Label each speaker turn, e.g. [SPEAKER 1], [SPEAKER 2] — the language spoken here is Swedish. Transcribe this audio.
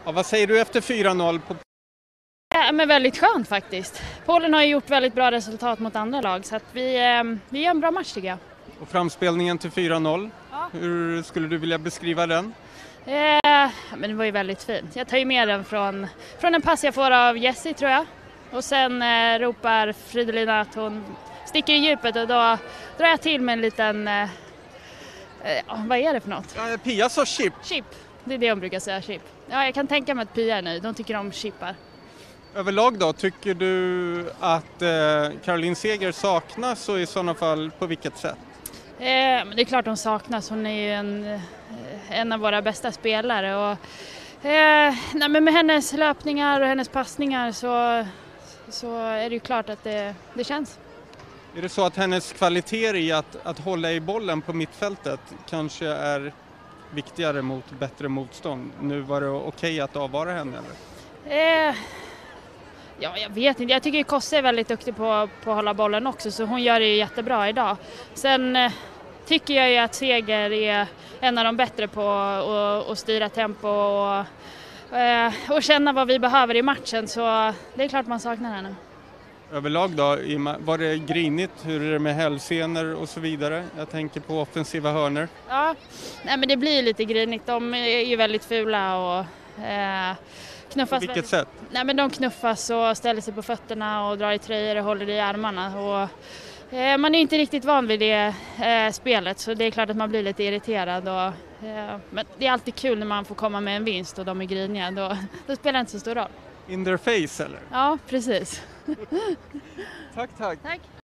[SPEAKER 1] Ja, vad säger du efter 4-0 på...
[SPEAKER 2] Ja, men väldigt skönt faktiskt. Polen har ju gjort väldigt bra resultat mot andra lag så att vi gör en bra match tycker jag.
[SPEAKER 1] Och framspelningen till 4-0,
[SPEAKER 2] Ja.
[SPEAKER 1] hur skulle du vilja beskriva den?
[SPEAKER 2] Men det var ju väldigt fint. Jag tar ju med den från en pass jag får av Jessie tror jag. Och sen ropar Fridolina att hon sticker i djupet och då drar jag till med en liten... vad är det för något?
[SPEAKER 1] Ja, Pia sa chip.
[SPEAKER 2] Chip, det är det hon brukar säga, chip. Ja, jag kan tänka mig att Pia är nöjd, de tycker om chippar.
[SPEAKER 1] Överlag då, tycker du att Caroline Seger saknas och i sådana fall på vilket sätt?
[SPEAKER 2] Men det är klart hon saknas, hon är ju en av våra bästa spelare. Och, nej, men med hennes löpningar och hennes passningar så är det ju klart att det känns.
[SPEAKER 1] Är det så att hennes kvaliteter i att hålla i bollen på mittfältet kanske är viktigare mot bättre motstånd? Nu var det okej att avvara henne eller?
[SPEAKER 2] Ja, jag vet inte. Jag tycker att Kosse är väldigt duktig på att hålla bollen också så hon gör det ju jättebra idag. Sen tycker jag ju att Seger är en av de bättre på att styra tempo och känna vad vi behöver i matchen så det är klart man saknar henne.
[SPEAKER 1] Överlag då, var det grinigt? Hur är det med hälsenor och så vidare? Jag tänker på offensiva hörnor.
[SPEAKER 2] Ja, nej, men det blir lite grinigt. De är ju väldigt fula och knuffas.
[SPEAKER 1] På vilket sätt?
[SPEAKER 2] Nej, men de knuffas och ställer sig på fötterna och drar i tröjor och håller i armarna. Och, man är inte riktigt van vid det spelet så det är klart att man blir lite irriterad. Men det är alltid kul när man får komma med en vinst och de är griniga. Då spelar det inte så stor roll.
[SPEAKER 1] In their face eller?
[SPEAKER 2] Ja, precis.
[SPEAKER 1] Tack.
[SPEAKER 2] Tack.